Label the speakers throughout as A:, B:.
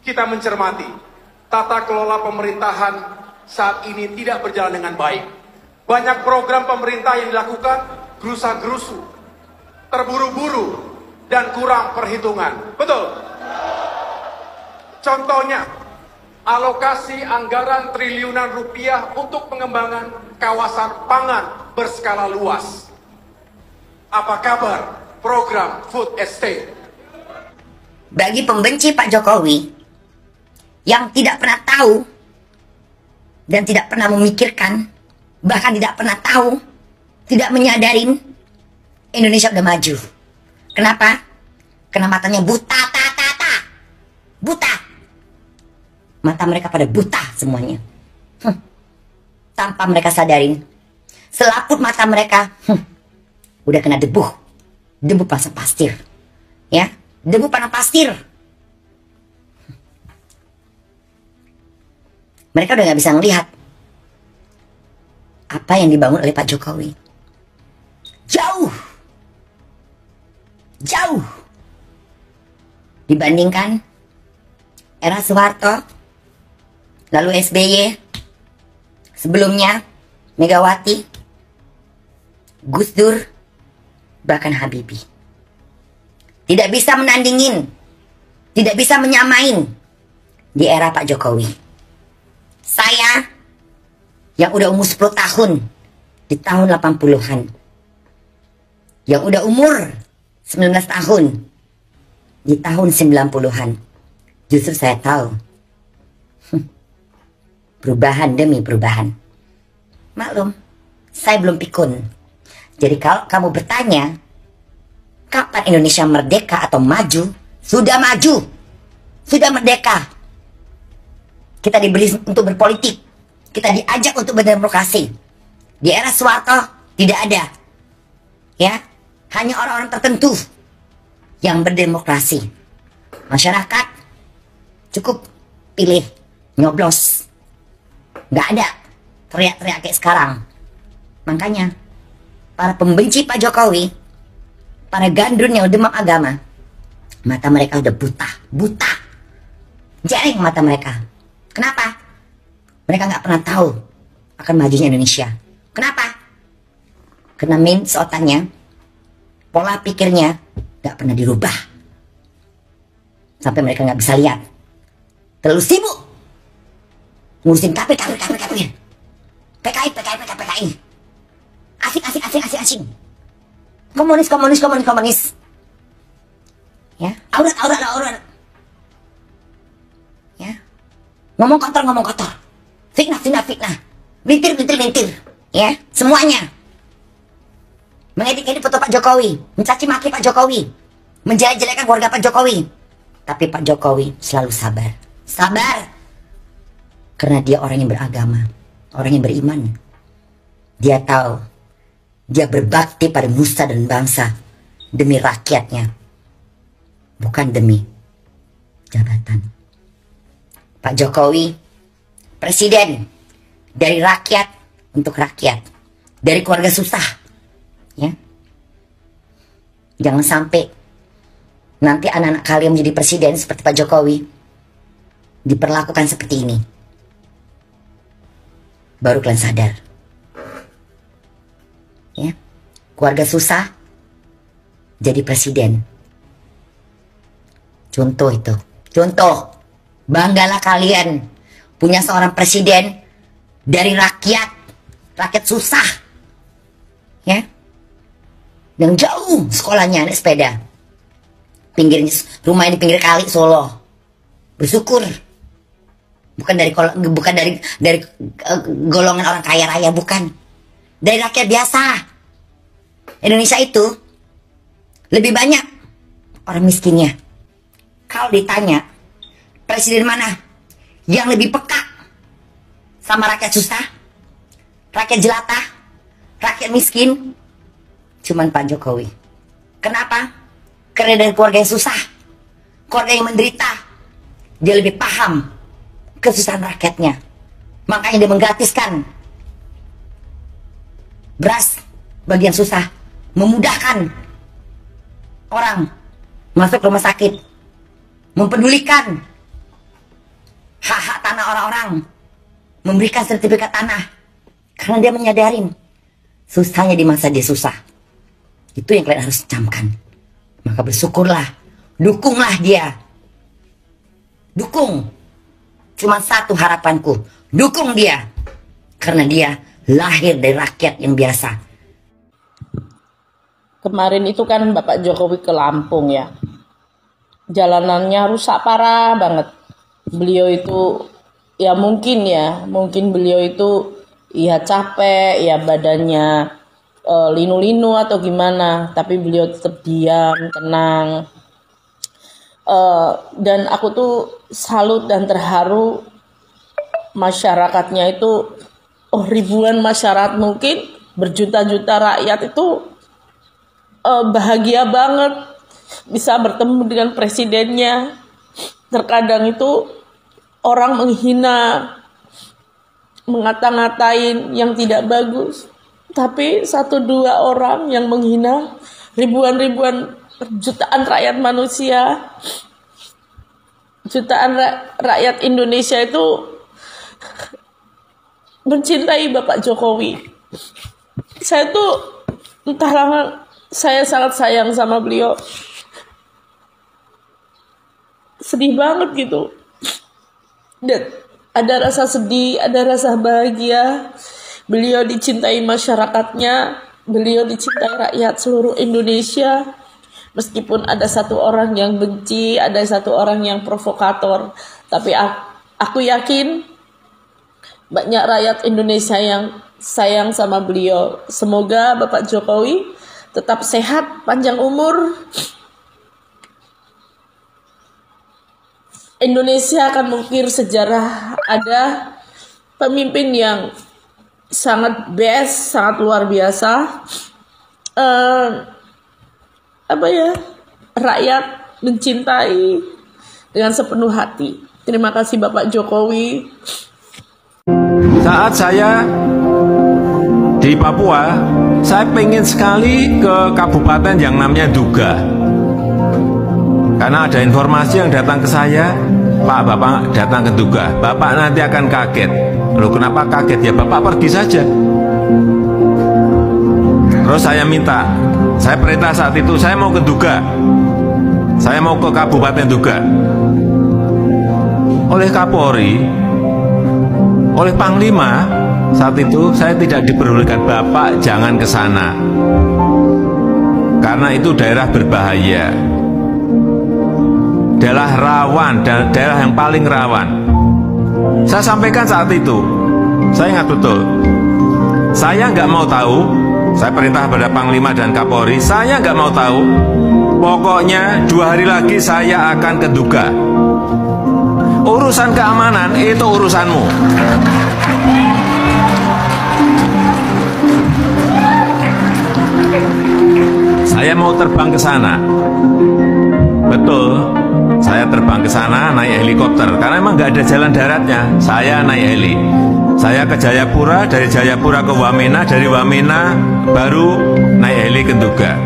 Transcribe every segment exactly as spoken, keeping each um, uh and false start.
A: kita mencermati tata kelola pemerintahan saat ini tidak berjalan dengan baik. Banyak program pemerintah yang dilakukan gerusa-gerusu, terburu-buru, dan kurang perhitungan. Betul? Contohnya, alokasi anggaran triliunan rupiah untuk pengembangan kawasan pangan berskala luas. Apa kabar program food estate?
B: Bagi pembenci Pak Jokowi yang tidak pernah tahu dan tidak pernah memikirkan, bahkan tidak pernah tahu, tidak menyadarin Indonesia udah maju. Kenapa? Karena matanya buta, ta, ta, ta. Buta. Mata mereka pada buta semuanya. Hm. Tanpa mereka sadarin, selaput mata mereka hm, udah kena debu. Debu pasang pasir. Ya, debu panah pasir. Mereka udah gak bisa ngelihat apa yang dibangun oleh Pak Jokowi. Jauh. Jauh. Dibandingkan era Soeharto, lalu S B Y, sebelumnya Megawati, Gus Dur, bahkan Habibie. Tidak bisa menandingin, tidak bisa menyamain di era Pak Jokowi. Saya yang udah umur sepuluh tahun di tahun delapan puluhan, yang udah umur sembilan belas tahun di tahun sembilan puluhan, justru saya tahu perubahan demi perubahan. Maklum, saya belum pikun. Jadi kalau kamu bertanya kapan Indonesia merdeka atau maju, sudah maju, sudah merdeka. Kita diberi untuk berpolitik, kita diajak untuk berdemokrasi. Di era Soeharto tidak ada, ya, hanya orang-orang tertentu yang berdemokrasi. Masyarakat cukup pilih, nyoblos, nggak ada teriak-teriak kayak sekarang. Makanya para pembenci Pak Jokowi, para gandrun yang demam agama, mata mereka udah buta, buta, jaring mata mereka. Kenapa? Mereka nggak pernah tahu akan majunya Indonesia. Kenapa? Karena main otaknya, pola pikirnya nggak pernah dirubah. Sampai mereka nggak bisa lihat. Terlalu sibuk ngurusin K P K P K P K P P K I P K I P K I P K I. Asing asing asing asing asing. Komunis komunis komunis komunis. Ya, aurat aurat aurat. Ya. Ngomong kotor, ngomong kotor. Fitnah, fitnah, fitnah. Lintir, lintir, lintir. Ya, semuanya. Mengedit-edit foto Pak Jokowi. Mencaci maki Pak Jokowi. Menjelek-jelekan keluarga Pak Jokowi. Tapi Pak Jokowi selalu sabar. Sabar. Karena dia orang yang beragama. Orang yang beriman. Dia tahu. Dia berbakti pada nusa dan bangsa. Demi rakyatnya. Bukan demi jabatan. Pak Jokowi, presiden dari rakyat untuk rakyat, dari keluarga susah, ya. Jangan sampai nanti anak-anak kalian menjadi presiden seperti Pak Jokowi, diperlakukan seperti ini. Baru kalian sadar, ya. Keluarga susah jadi presiden. Contoh itu, contoh. Banggalah kalian punya seorang presiden dari rakyat, rakyat susah, ya, yang jauh sekolahnya naik sepeda, pinggir rumah di pinggir kali Solo, bersyukur, bukan dari bukan dari dari uh, golongan orang kaya raya, bukan, dari rakyat biasa. Indonesia itu lebih banyak orang miskinnya. Kalau ditanya presiden mana yang lebih peka sama rakyat susah, rakyat jelata, rakyat miskin? Cuman Pak Jokowi. Kenapa? Karena dari keluarga yang susah, keluarga yang menderita, dia lebih paham kesusahan rakyatnya. Makanya dia menggratiskan beras bagi yang susah, memudahkan orang masuk rumah sakit, mempedulikan tanah orang-orang, memberikan sertifikat tanah, karena dia menyadari susahnya di masa dia susah. Itu yang kalian harus camkan. Maka bersyukurlah, dukunglah dia. Dukung. Cuma satu harapanku, dukung dia. Karena dia lahir dari rakyat yang biasa.
C: Kemarin itu kan Bapak Jokowi ke Lampung ya. Jalanannya rusak parah banget. Beliau itu ya mungkin ya, mungkin beliau itu ya capek, ya badannya uh, linu-linu atau gimana, tapi beliau tetap diam, tenang. Uh, dan aku tuh salut dan terharu masyarakatnya itu, oh ribuan masyarakat mungkin berjuta-juta rakyat itu uh, bahagia banget bisa bertemu dengan presidennya. Terkadang itu orang menghina, mengata-ngatain yang tidak bagus, tapi satu dua orang yang menghina ribuan-ribuan jutaan rakyat manusia, jutaan ra- rakyat Indonesia itu mencintai Bapak Jokowi. Saya tuh entahlah, saya sangat sayang sama beliau. Sedih banget gitu. Dan ada rasa sedih, ada rasa bahagia. Beliau dicintai masyarakatnya, beliau dicintai rakyat seluruh Indonesia. Meskipun ada satu orang yang benci, ada satu orang yang provokator, tapi aku yakin banyak rakyat Indonesia yang sayang sama beliau. Semoga Bapak Jokowi tetap sehat, panjang umur. Indonesia akan mengukir sejarah, ada pemimpin yang sangat best, sangat luar biasa. Uh, apa ya, rakyat mencintai dengan sepenuh hati. Terima kasih Bapak Jokowi.
D: Saat saya di Papua, saya pengen sekali ke kabupaten yang namanya Duga. Karena ada informasi yang datang ke saya, Pak, Bapak datang ke Duga, Bapak nanti akan kaget. Loh, kenapa kaget? Ya Bapak pergi saja. Terus saya minta, saya perintah saat itu, saya mau ke Duga, saya mau ke Kabupaten Duga. Oleh Kapolri, oleh Panglima, saat itu saya tidak diperbolehkan, Bapak jangan ke sana, karena itu daerah berbahaya, daerah rawan, dan daerah yang paling rawan. Saya sampaikan saat itu, saya ingat betul, saya nggak mau tahu. Saya perintah pada Panglima dan Kapolri, saya nggak mau tahu. Pokoknya dua hari lagi saya akan ke Duga. Urusan keamanan itu urusanmu. Saya mau terbang ke sana. Betul, saya terbang ke sana naik helikopter karena memang nggak ada jalan daratnya. Saya naik heli. Saya ke Jayapura, dari Jayapura ke Wamena, dari Wamena baru naik heli ke Duga.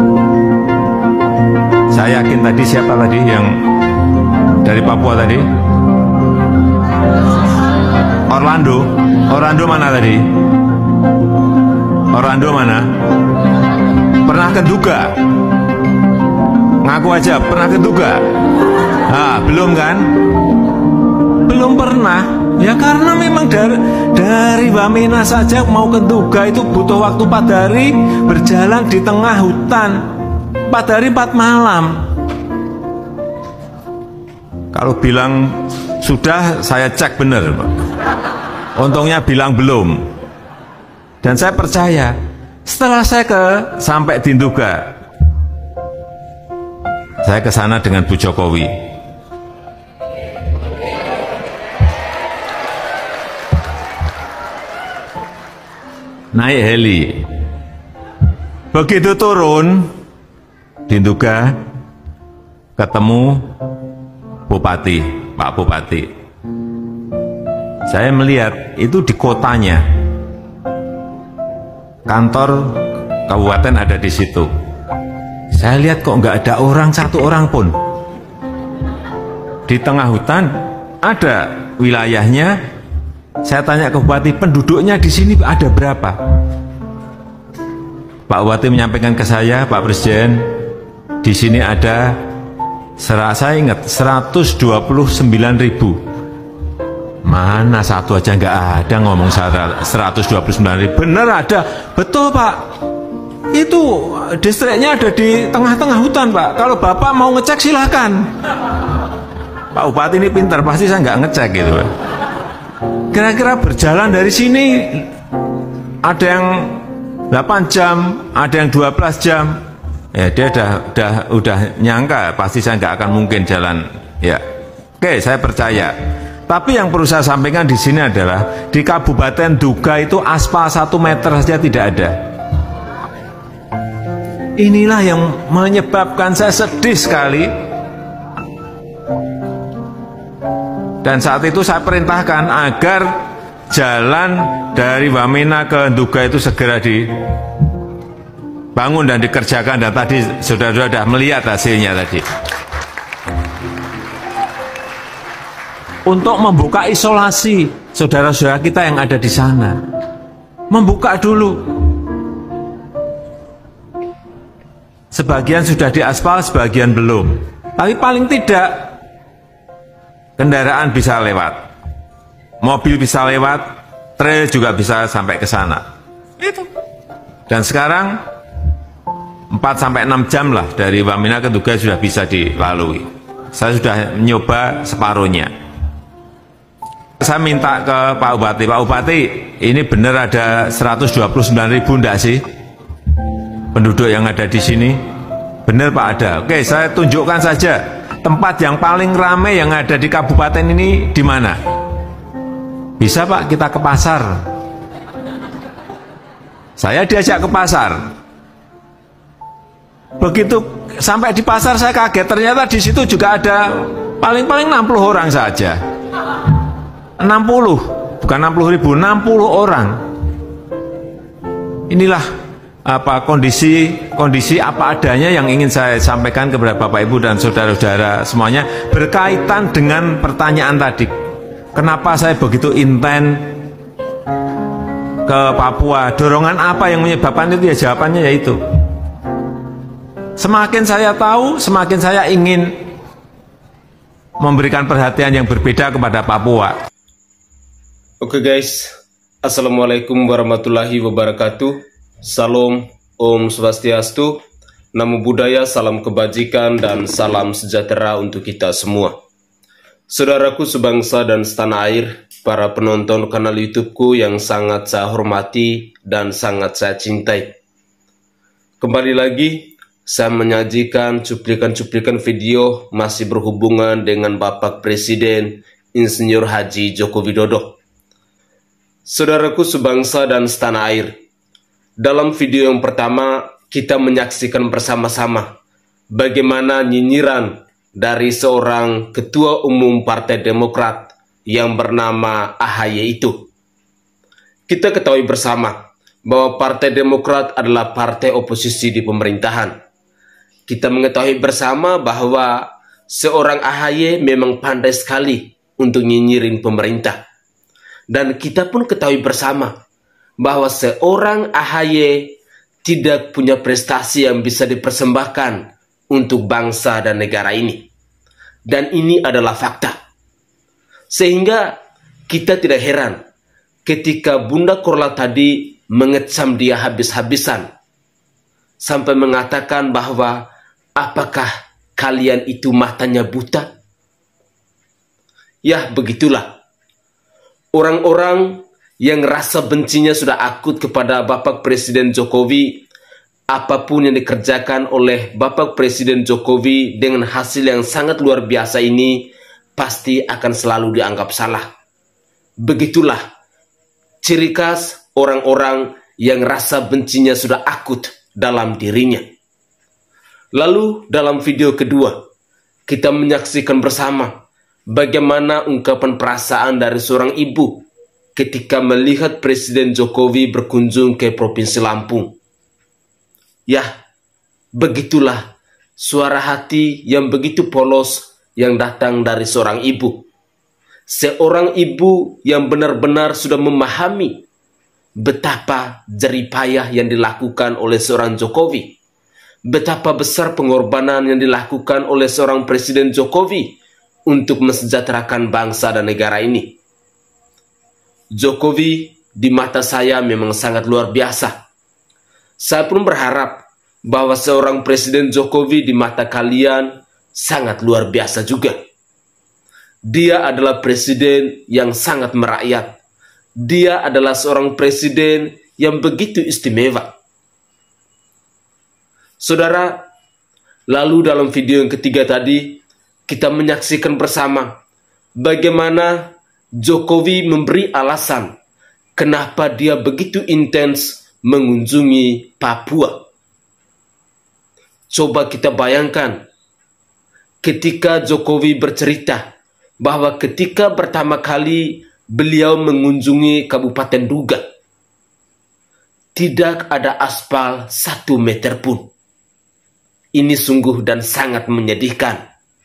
D: Saya yakin tadi siapa tadi yang dari Papua tadi? Orlando. Orlando mana tadi? Orlando mana? Pernah ke Duga? Ngaku aja, pernah ke Duga? Ah, belum kan? Belum pernah. Ya karena memang dari, dari Wamena saja mau ke Duga itu butuh waktu empat hari, berjalan di tengah hutan, empat hari empat malam. Kalau bilang sudah, saya cek benar, untungnya bilang belum. Dan saya percaya setelah saya ke sampai di Duga, saya ke sana dengan Bu Jokowi. Naik heli, begitu turun di Duga, ketemu Bupati, Pak Bupati. Saya melihat itu di kotanya, kantor kabupaten ada di situ. Saya lihat kok nggak ada orang, satu orang pun. Di tengah hutan, ada wilayahnya. Saya tanya ke Bupati, penduduknya di sini ada berapa? Pak Bupati menyampaikan ke saya, Pak Presiden, di sini ada, saya ingat, seratus dua puluh sembilan ribu. Mana satu aja nggak ada ngomong seratus dua puluh sembilan ribu. Bener ada, betul Pak. Itu distriknya ada di tengah-tengah hutan Pak. Kalau Bapak mau ngecek silahkan. Pak Bupati ini pintar, pasti saya nggak ngecek gitu Pak. Kira-kira berjalan dari sini ada yang delapan jam, ada yang dua belas jam. Ya dia udah, udah, udah nyangka pasti saya nggak akan mungkin jalan. Ya, oke saya percaya. Tapi yang perlu saya sampaikan di sini adalah di Kabupaten Duga itu aspal satu meter saja tidak ada. Inilah yang menyebabkan saya sedih sekali. Dan saat itu saya perintahkan agar jalan dari Wamena ke Duga itu segera dibangun dan dikerjakan. Dan tadi saudara-saudara sudah melihat hasilnya tadi. Untuk membuka isolasi saudara-saudara kita yang ada di sana. Membuka dulu. Sebagian sudah diaspal, sebagian belum. Tapi paling tidak kendaraan bisa lewat, mobil bisa lewat, trail juga bisa sampai ke sana. Itu. Dan sekarang empat sampai enam jam lah dari Wamena ke Duga sudah bisa dilalui. Saya sudah mencoba separuhnya. Saya minta ke Pak Bupati, Pak Bupati, ini benar ada seratus dua puluh sembilan ribu enggak sih penduduk yang ada di sini? Benar Pak ada. Oke, saya tunjukkan saja tempat yang paling ramai yang ada di kabupaten ini di mana? Bisa Pak, kita ke pasar. Saya diajak ke pasar. Begitu sampai di pasar saya kaget, ternyata di situ juga ada paling-paling enam puluh orang saja. enam puluh, bukan enam puluh ribu, enam puluh orang. Inilah apa kondisi kondisi apa adanya yang ingin saya sampaikan kepada Bapak Ibu dan saudara-saudara semuanya berkaitan dengan pertanyaan tadi. Kenapa saya begitu intent ke Papua? Dorongan apa yang menyebabkan itu? Ya jawabannya yaitu semakin saya tahu, semakin saya ingin memberikan perhatian yang berbeda kepada Papua.
E: Oke guys, Assalamualaikum warahmatullahi wabarakatuh. Salam, Om Swastiastu, Namo Buddhaya, salam kebajikan dan salam sejahtera untuk kita semua. Saudaraku sebangsa dan setanah air, para penonton kanal YouTubeku yang sangat saya hormati dan sangat saya cintai. Kembali lagi, saya menyajikan cuplikan-cuplikan video masih berhubungan dengan Bapak Presiden Insinyur Haji Joko Widodo. Saudaraku sebangsa dan setanah air, dalam video yang pertama kita menyaksikan bersama-sama bagaimana nyinyiran dari seorang ketua umum Partai Demokrat yang bernama A H Y itu. Kita ketahui bersama bahwa Partai Demokrat adalah partai oposisi di pemerintahan. Kita mengetahui bersama bahwa seorang A H Y memang pandai sekali untuk nyinyirin pemerintah. Dan kita pun ketahui bersama bahwa seorang A H Y tidak punya prestasi yang bisa dipersembahkan untuk bangsa dan negara ini. Dan ini adalah fakta. Sehingga kita tidak heran ketika Bunda Korla tadi mengecam dia habis-habisan. Sampai mengatakan bahwa apakah kalian itu matanya buta? Ya begitulah. Orang-orang yang rasa bencinya sudah akut kepada Bapak Presiden Jokowi, apapun yang dikerjakan oleh Bapak Presiden Jokowi dengan hasil yang sangat luar biasa ini, pasti akan selalu dianggap salah. Begitulah ciri khas orang-orang yang rasa bencinya sudah akut dalam dirinya. Lalu dalam video kedua, kita menyaksikan bersama bagaimana ungkapan perasaan dari seorang ibu ketika melihat Presiden Jokowi berkunjung ke Provinsi Lampung. Ya, begitulah suara hati yang begitu polos yang datang dari seorang ibu. seorang ibu yang benar-benar sudah memahami betapa jerih payah yang dilakukan oleh seorang Jokowi, betapa besar pengorbanan yang dilakukan oleh seorang Presiden Jokowi untuk mensejahterakan bangsa dan negara ini. Jokowi di mata saya memang sangat luar biasa. Saya pun berharap bahwa seorang Presiden Jokowi di mata kalian sangat luar biasa juga. Dia adalah presiden yang sangat merakyat. Dia adalah seorang presiden yang begitu istimewa. Saudara, lalu dalam video yang ketiga tadi, kita menyaksikan bersama bagaimana Jokowi memberi alasan kenapa dia begitu intens mengunjungi Papua. Coba kita bayangkan ketika Jokowi bercerita bahwa ketika pertama kali beliau mengunjungi Kabupaten Duga, tidak ada aspal satu meter pun. Ini sungguh dan sangat menyedihkan.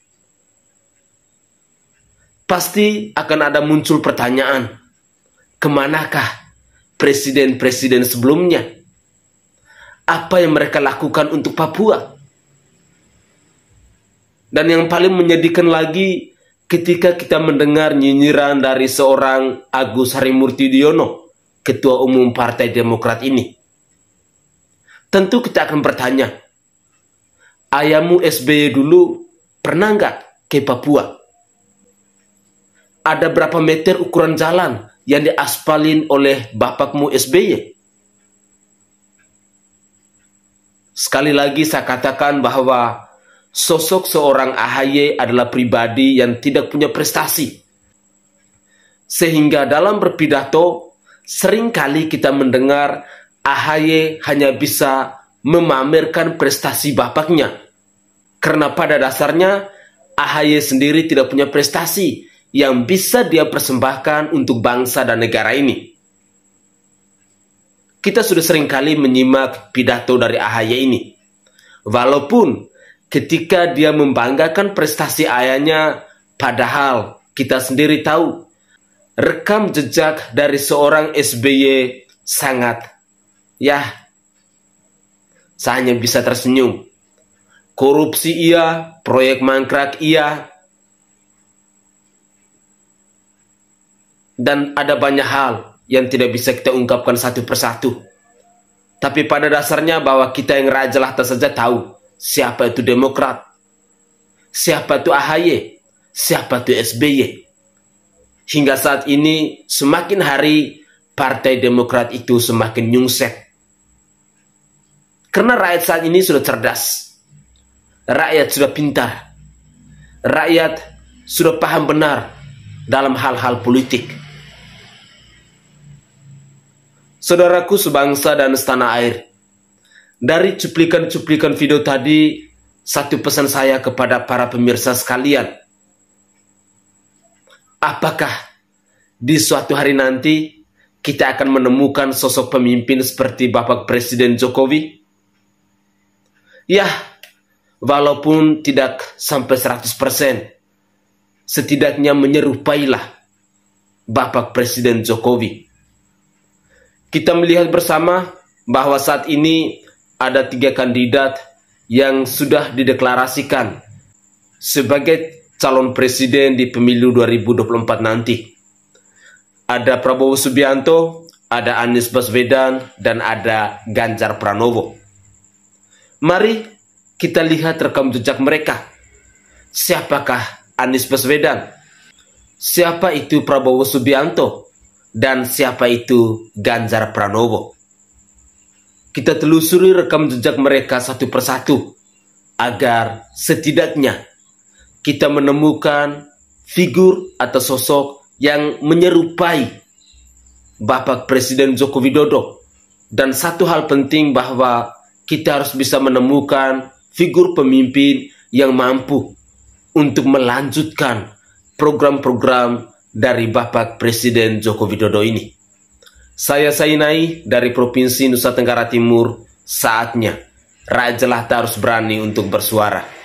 E: Pasti akan ada muncul pertanyaan, kemanakah presiden-presiden sebelumnya? Apa yang mereka lakukan untuk Papua? Dan yang paling menyedihkan lagi, ketika kita mendengar nyinyiran dari seorang Agus Harimurti Yudhoyono, Ketua Umum Partai Demokrat ini. Tentu kita akan bertanya, ayahmu S B Y dulu pernah nggak ke Papua? Ada berapa meter ukuran jalan yang diaspalin oleh bapakmu S B Y? Sekali lagi saya katakan bahwa sosok seorang A H Y adalah pribadi yang tidak punya prestasi. Sehingga dalam berpidato, seringkali kita mendengar A H Y hanya bisa memamerkan prestasi bapaknya. Karena pada dasarnya, A H Y sendiri tidak punya prestasi yang bisa dia persembahkan untuk bangsa dan negara ini. Kita sudah seringkali menyimak pidato dari A H Y ini. Walaupun ketika dia membanggakan prestasi ayahnya, padahal kita sendiri tahu rekam jejak dari seorang S B Y sangat, ya, saya hanya bisa tersenyum. Korupsi iya, proyek mangkrak iya, dan ada banyak hal yang tidak bisa kita ungkapkan satu persatu. Tapi pada dasarnya bahwa kita yang raja jelata saja tahu siapa itu Demokrat, siapa itu A H Y, siapa itu S B Y. Hingga saat ini semakin hari Partai Demokrat itu semakin nyungsep. Karena rakyat saat ini sudah cerdas, rakyat sudah pintar, rakyat sudah paham benar dalam hal-hal politik. Saudaraku sebangsa dan setanah air, dari cuplikan-cuplikan video tadi, satu pesan saya kepada para pemirsa sekalian. Apakah di suatu hari nanti kita akan menemukan sosok pemimpin seperti Bapak Presiden Jokowi? Ya, walaupun tidak sampai seratus persen, setidaknya menyerupailah Bapak Presiden Jokowi. Kita melihat bersama bahwa saat ini ada tiga kandidat yang sudah dideklarasikan sebagai calon presiden di pemilu dua ribu dua puluh empat nanti. Ada Prabowo Subianto, ada Anies Baswedan, dan ada Ganjar Pranowo. Mari kita lihat rekam jejak mereka. Siapakah Anies Baswedan? Siapa itu Prabowo Subianto? Dan siapa itu Ganjar Pranowo? Kita telusuri rekam jejak mereka satu persatu, agar setidaknya kita menemukan figur atau sosok yang menyerupai Bapak Presiden Joko Widodo. Dan satu hal penting bahwa kita harus bisa menemukan figur pemimpin yang mampu untuk melanjutkan program-program dari Bapak Presiden Joko Widodo ini. Saya Sainai dari Provinsi Nusa Tenggara Timur. Saatnya rakyat jelata harus berani untuk bersuara.